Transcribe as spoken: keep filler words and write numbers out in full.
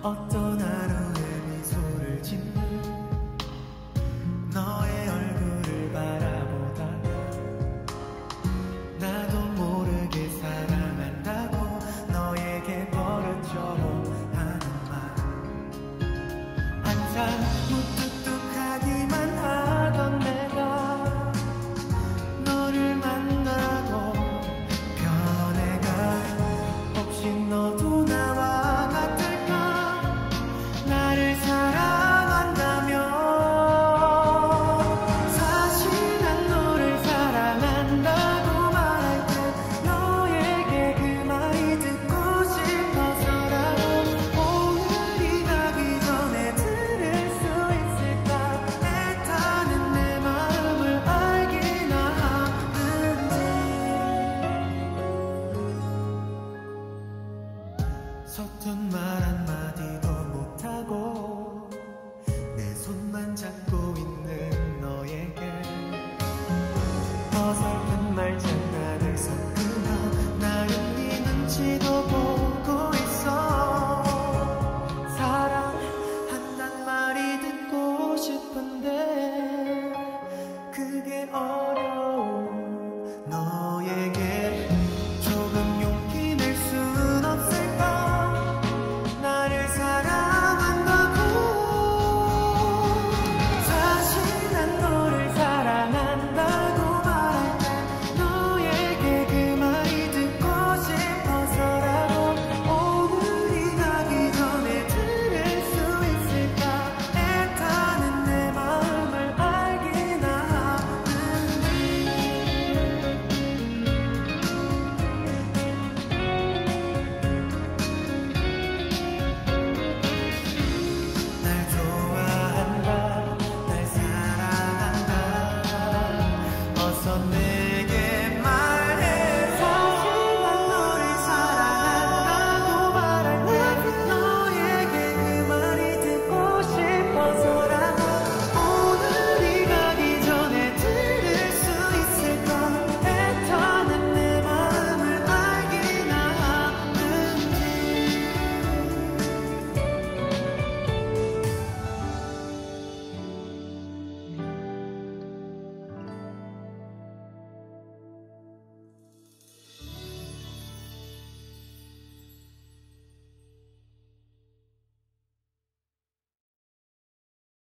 어떤 하루에 미소를 짓는 너의 얼굴을 바라보다가 나도 모르게 사랑한다고 너에게 버릇처럼 하는 말 항상 무뚝뚝하기만 하던 내가 너를 만나고 변해가 혹시 너도 나와 같을까 나를 사랑한다면 사실 난 너를 사랑한다고 말할 때 너에게 그 말이 듣고 싶어서라도 오늘이 가기 전에 들을 수 있을까 애타는 내 마음을 알기나 하는지 서툰 말 한마디도